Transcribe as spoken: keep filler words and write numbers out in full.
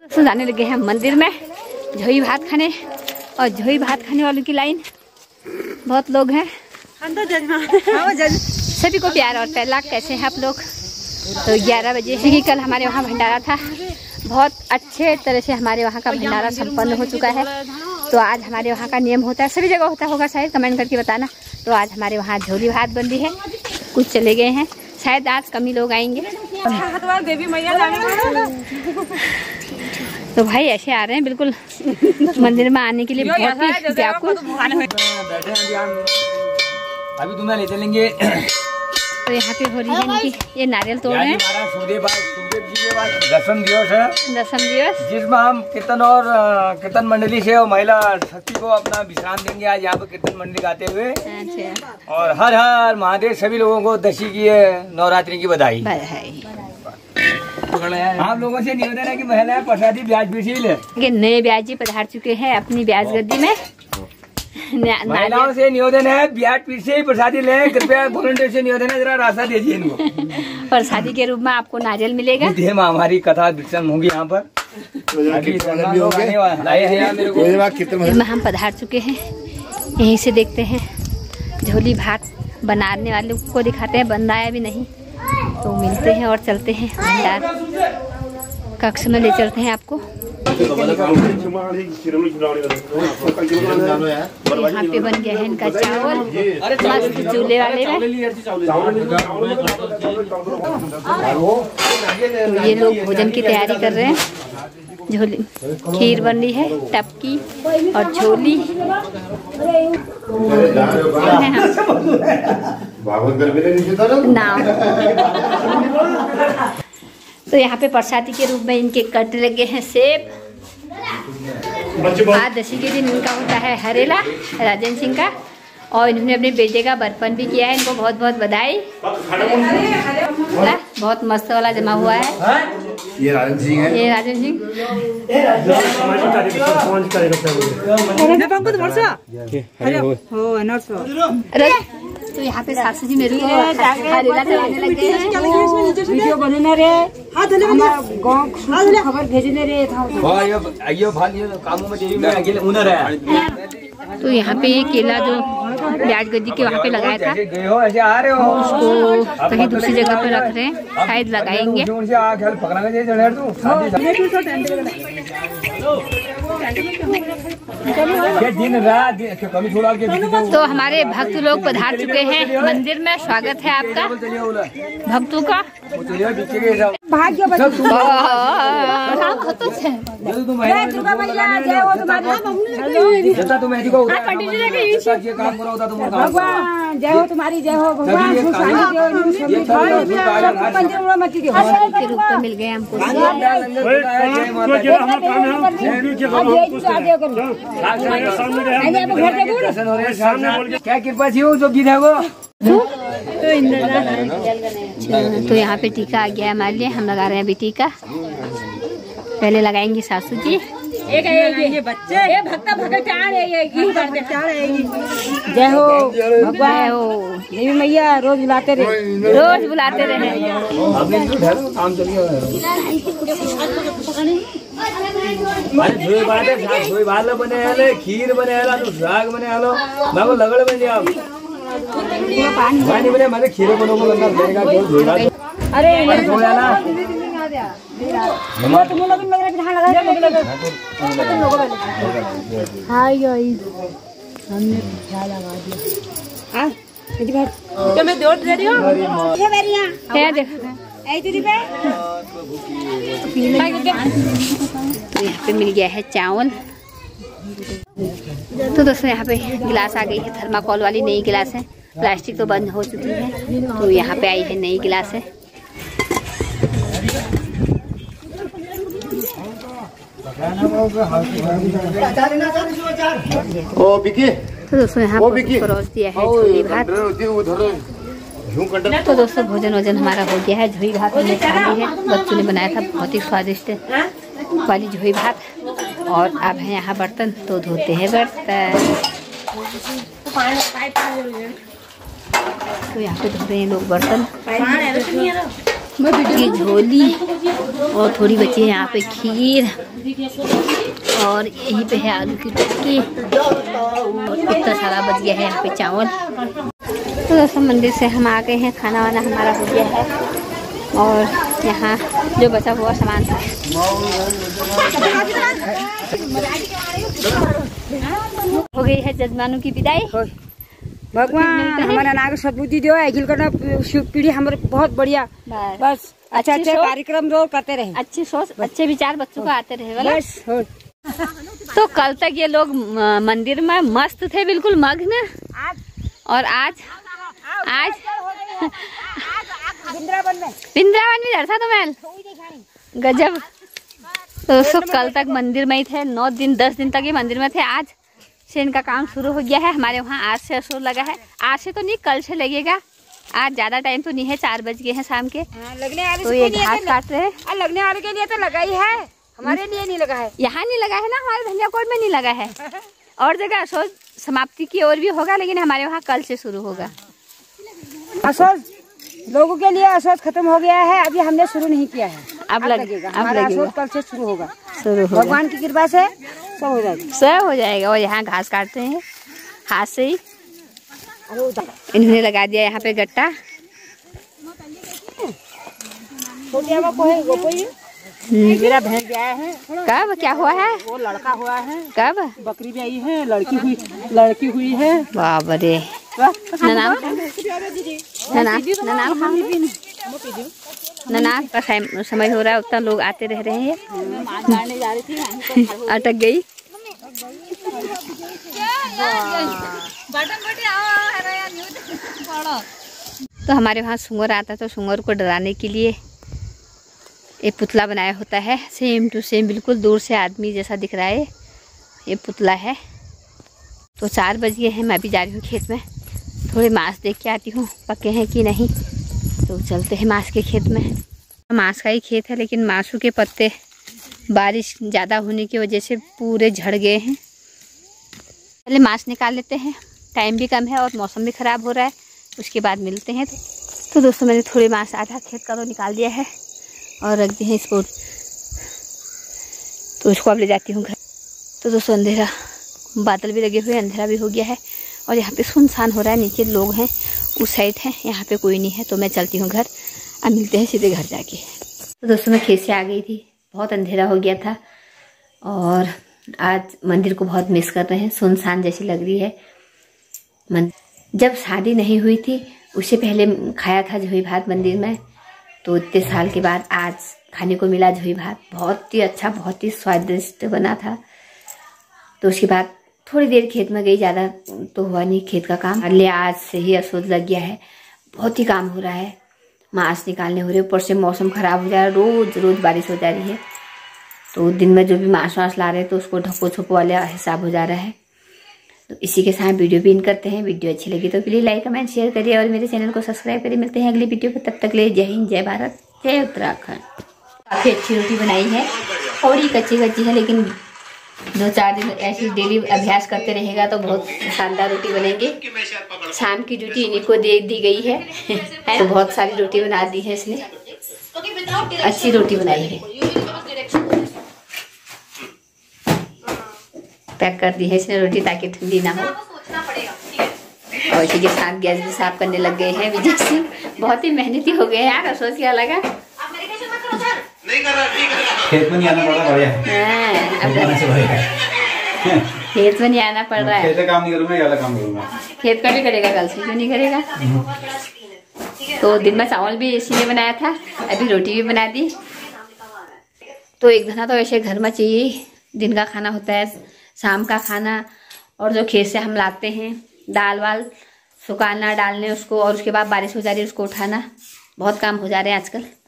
तो जाने लगे हैं मंदिर में झोई भात खाने, और झोई भात खाने वालों की लाइन बहुत लोग हैं। सभी को प्यार और पहला, कैसे हैं आप लोग? तो ग्यारह बजे से ही कल हमारे वहाँ भंडारा था, बहुत अच्छे तरह से हमारे वहाँ का भंडारा संपन्न हो चुका है। तो आज हमारे वहाँ का नियम होता है, सभी जगह होता होगा शायद, कमेंट करके बताना। तो आज हमारे वहाँ झोली भात बन रही है, कुछ चले गए हैं, शायद आज कम ही लोग आएंगे। देवी मैया तो भाई ऐसे आ रहे हैं बिल्कुल मंदिर में आने के लिए बहुत ही व्याकुल। अभी तुम्हें ले चलेंगे। तो यहाँ पे हो रही है इनकी ये नारियल तोड़ रहे हैं। दसम दिवस है, दसम दिवस जिसमें हम कीर्तन और कीर्तन मंडली से और महिला शक्ति को अपना विश्राम देंगे आज यहाँ पे कीर्तन मंडली गाते हुए। अच्छा। और हर हर महादेव सभी लोगों को दशी की नवरात्रि की बधाई। बधाई। आप लोगों से निवेदन है कि महिलाएं प्रसादी ब्याज पीछे ले। ये नए ब्याज जी पधार चुके हैं अपनी ब्याज गद्दी में। महिलाओं से निवेदन है ब्याज पीछे ही प्रसादी लें, कृपया वॉलंटियर से निवेदन है जरा रास्ता दीजिए इनको। प्रसादी के रूप में आपको नारियल मिलेगा। हमारी कथा विक्षण होगी यहाँ पर। में हम पधार चुके हैं, यहीं से देखते हैं झोली भात बनाने वाले को दिखाते हैं, बंद आया भी नहीं तो मिलते हैं और चलते हैं भंडार कक्ष में, ले चलते हैं आपको। यहाँ पे बन गया है इनका चावल मस्त चूल्हे वाले में। तो ये लोग भोजन की तैयारी कर रहे हैं। झोली खीर बन रही है, टपकी और झोली। नाम तो यहाँ पे प्रसादी के रूप में इनके कट लगे हैं सेब। आज दशमी के दिन इनका होता है हरेला राजन सिंह का, और इन्होंने अपने बेटे का बर्पण भी किया है, इनको बहुत बहुत बधाई। बहुत मस्त वाला जमा हुआ है। ये राजन सिंह है, ये राजन सिंह। तो यहाँ पे सासू जी मेरे को हरेला चलाने लगे हैं। वीडियो बनाने रे, खबर भेजने रे था। तो यहाँ पे ये केला जो ब्याज गद्दी के वहाँ पे लगाया था उसको कहीं दूसरी जगह पे रख रहे हैं, शायद लगाएंगे। तो हमारे भक्त लोग पधार चुके हैं मंदिर में, स्वागत है आपका भक्तों का। भाग्य भगवान जय हो तुम्हारी, जय हो भगवान। के रूप में मिल गए हमको। क्या कृपा थी वो जो गीत है वो। तो यहाँ पे टीका आ गया हमारे लिए, हम लगा रहे हैं अभी टीका। पहले लगाएंगे सासू जी। एक ये बच्चे ये भक्ता भगत जय हो भगवान हो देवी मैया, रोज बुलाते रहे, रोज बुलाते रहे। बने खीर बने साग बने लगड़ बने आप पानी बने मारे खीर बनो। अरे यहाँ पे मिल गया है चावल। तो दोस्तों यहाँ पे गिलास आ गई है, थर्माकोल वाली नई गिलास है, प्लास्टिक तो बंद हो चुकी है। तो यहाँ पे आई है नई गिलास है। ओ बिकी, तो दोस्तों यहाँ पे परोस दिया है झोली भात। तो दोस्तों भोजन वोजन हमारा हो गया है। झोली भात हमने खा ली है, बच्चों ने बनाया था, बहुत ही स्वादिष्ट वाली झोली भात। और अब है यहाँ बर्तन, तो धोते हैं बर्तन। तो यहाँ पे धो रहे हैं लोग बर्तन। ये झोली और थोड़ी बची है यहाँ पे खीर और यहीं पे है आलू की टिक्की और कितना सारा बच गया है यहाँ पे चावल। तो दोस्तों मंदिर से हम आ गए हैं, खाना वाना हमारा हो गया है और यहाँ जो बचा हुआ सामान था हो गई है जजमानों की विदाई। भगवान हमारा नाग सद्बुद्धि दो, आगे करना पीढ़ी हमारे बहुत बढ़िया बस अच्छा अच्छा कार्यक्रम रोज करते रहे, अच्छी सोच अच्छे विचार बच्चों को आते रहे बस। तो कल तक ये लोग मंदिर में मस्त थे, बिल्कुल मग्न, और आज आज वृंदावन में वृंदावन में दर्शा तो मैल गजब। तो दोस्तों कल तक मंदिर में ही थे, नौ दिन दस दिन तक ये मंदिर में थे। आज से इनका काम शुरू हो गया है हमारे वहाँ, आज से असुर लगा है। आज से तो नहीं, कल से लगेगा। आज ज्यादा टाइम तो नहीं है, चार बज गए हैं शाम के। लगने वाले तो ये घास काट रहे हैं, लगने वाले के लिए तो लगा ही है, हमारे लिए नहीं लगा है। यहाँ नहीं लगा है ना, हमारे धनियाकोट में नहीं लगा है। और जगह असोज समाप्ति की ओर भी होगा, लेकिन हमारे वहाँ कल से शुरू होगा। असोज लोगों के लिए असोज खत्म हो गया है, अभी हमने शुरू नहीं किया है, अब लगेगा। हमारा असोज कल से शुरू होगा, शुरू होगा। भगवान की कृपा से सब हो जाएगा, सब हो जाएगा। और यहाँ घास काटते हैं हाथ से ही, इन्होंने लगा दिया यहाँ पे गट्टा। मेरा भैंस गया है, कब क्या हुआ है? वो लड़का हुआ है, कब बकरी भी आई है, लड़की हुई लड़की हुई है। बाबा रे, ननाम ननाम का समय हो रहा है, उतना लोग आते रह रहे हैं। अटक गई। तो हमारे वहाँ सुंगर आता, तो सुंगर को डराने के लिए एक पुतला बनाया होता है, सेम टू सेम, बिल्कुल दूर से आदमी जैसा दिख रहा है, ये पुतला है। तो चार बज गए हैं, मैं भी जा रही हूँ खेत में, थोड़े मांस देख के आती हूँ पके हैं कि नहीं। तो चलते हैं मांस के खेत में। मांस का ही खेत है, लेकिन मांसू के पत्ते बारिश ज़्यादा होने की वजह से पूरे झड़ गए हैं। पहले मांस निकाल लेते हैं, टाइम भी कम है और मौसम भी ख़राब हो रहा है, उसके बाद मिलते हैं। तो दोस्तों मैंने थोड़े मांस आधा खेत का तो निकाल दिया है और रख दिए हैं इसको, तो इसको अब ले जाती हूँ घर। तो दोस्तों अंधेरा, बादल भी लगे हुए, अंधेरा भी हो गया है और यहाँ पे सुनसान हो रहा है। नीचे लोग हैं, उस साइड है, यहाँ पे कोई नहीं है। तो मैं चलती हूँ घर, अब मिलते हैं सीधे घर जाके। तो दोस्तों मैं खेत से आ गई थी, बहुत अंधेरा हो गया था और आज मंदिर को बहुत मिस कर रहे हैं, सुनसान जैसी लग रही है मंदिर। जब शादी नहीं हुई थी उससे पहले खाया था झोई भात मंदिर में, तो इतने साल के बाद आज खाने को मिला झोई भात। बहुत ही अच्छा, बहुत ही स्वादिष्ट बना था। तो उसके बाद थोड़ी देर खेत में गई, ज़्यादा तो हुआ नहीं खेत का काम। ले आज से ही असोज लग गया है, बहुत ही काम हो रहा है, मांस निकालने हो रहे, ऊपर से मौसम ख़राब हो जा रहा है, रोज़ रोज़ बारिश हो जा रही है। तो दिन में जो भी मांस वांस ला रहे हैं तो उसको ढप्पो छप्पो वाले हिसाब हो जा रहा है। तो इसी के साथ वीडियो भी इन करते हैं। वीडियो अच्छी लगी तो प्लीज़ लाइक कमेंट शेयर करिए और मेरे चैनल को सब्सक्राइब करिए। मिलते हैं अगली वीडियो पर, तब तक ले जय हिंद, जय भारत, जय उत्तराखंड। काफ़ी अच्छी रोटी बनाई है, थोड़ी कच्ची कच्ची है, लेकिन दो चार दिन ऐसी डेली अभ्यास करते रहेगा तो बहुत शानदार रोटी बनेंगे। शाम की ड्यूटी इन्हीं को दे दी गई है, है तो बहुत सारी रोटी बना दी है इसने, अच्छी रोटी बनाई है। पैक कर दी है इसने रोटी ताकि ठंडी ना हो। और इसी के साथ गैस भी साफ करने लग गए हैं विजय सिंह, बहुत ही मेहनती हो गए यार। अफसोस क्या लगा, खेत में नहीं आना पड़ रहा है, खेत में नहीं आना पड़ रहा है, खेत का काम नहीं करूंगा, ये वाला काम करूंगा। खेत का भी करेगा, कल से क्यों नहीं करेगा। तो दिन में चावल भी इसी ने बनाया था, अभी रोटी भी बना दी। तो एक धना तो ऐसे घर में चाहिए, दिन का खाना होता है, शाम का खाना, और जो खेत से हम लाते हैं दाल वाल सुखाना डालने उसको, और उसके बाद बारिश हो जा रही है उसको उठाना, बहुत काम हो जा रहे हैं आजकल।